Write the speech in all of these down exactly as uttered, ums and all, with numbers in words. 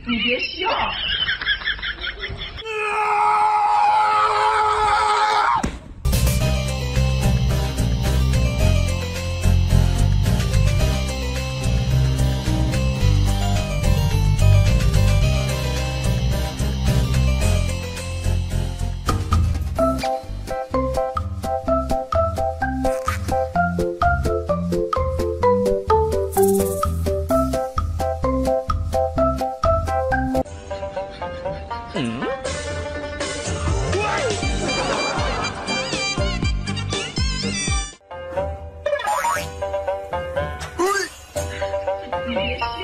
你别笑。 嗯。 你别笑。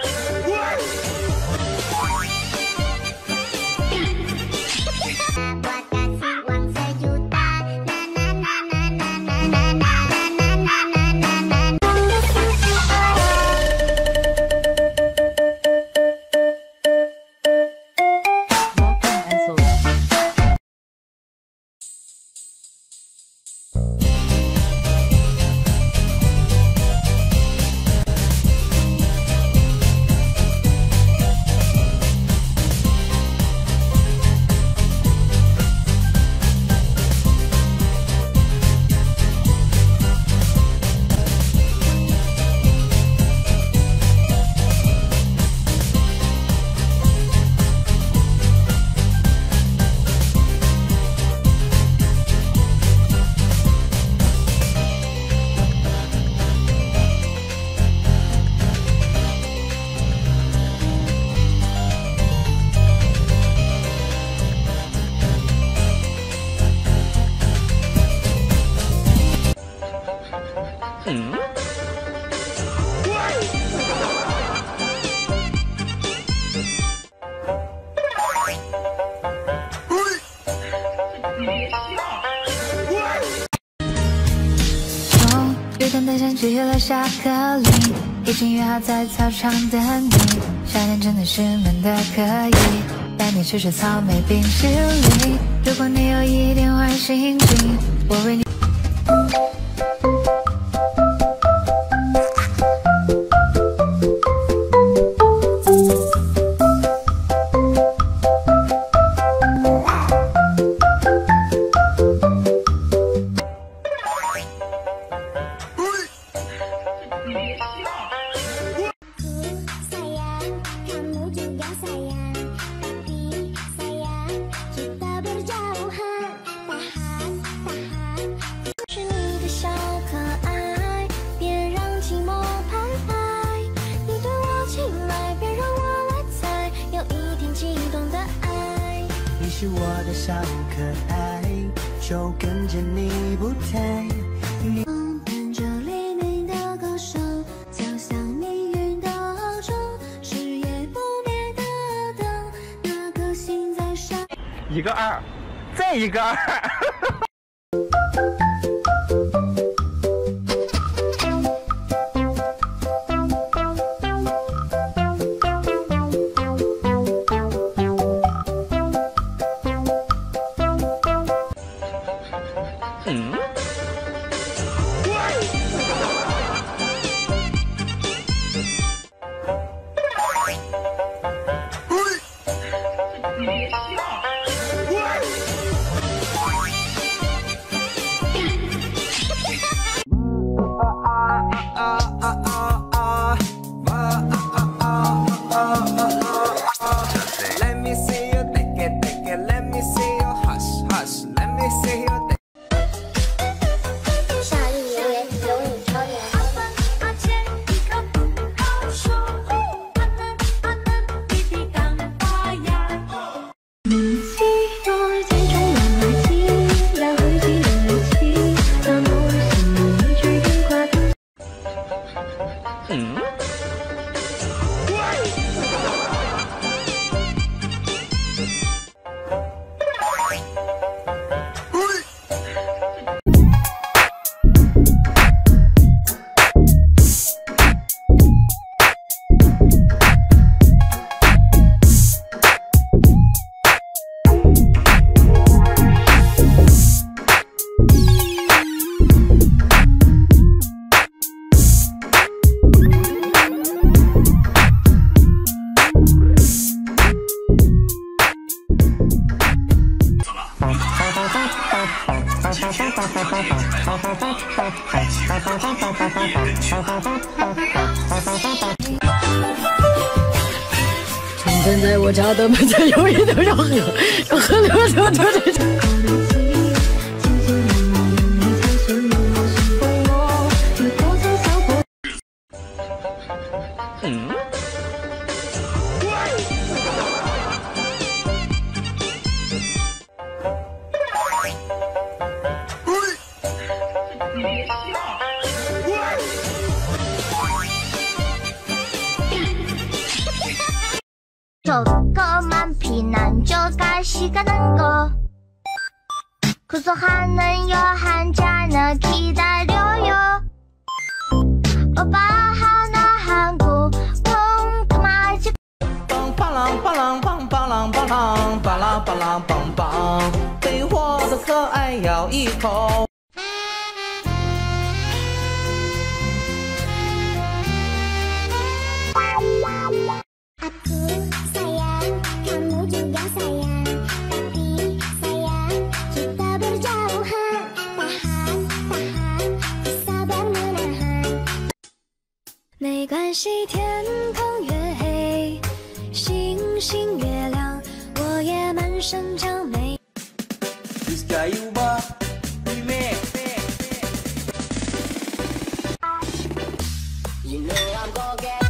嗯。 你别笑。 终于等待响起了下课铃，已经约好在操场等你。夏天真的是闷得可以，带你吃吃草莓冰淇淋。如果你有一点坏心情，我为你。 你别笑。 你是我的小可爱，就跟着你不thay。你伴着黎明的歌声，走向命运的中，是夜不灭的灯，那颗心在闪。 一个二，再一个二。嗯。 你别笑。 Let me see you take it, take it. Let me see you hush, hush. Let me see you. 夏日留言，有你超越。 阿切一个不好说，阿能阿能弟弟刚发芽。 你喜我最中的爱情，要回击的力气，那么我心里一句电话的。 嗯。 现在我家的门前有一条小河，小河流着流着。 嗯。 조그만 피난 저가시가 난 거 구속하는 여한 잔을 기다려요 오빠 하나 한국 똥그마지 棒棒啷棒啷棒棒啷棒啷棒啷棒啷棒棒，被我的可爱咬一口。 没关系，天空越黑，星星越亮，我也满身长眉。You know I'm gonna get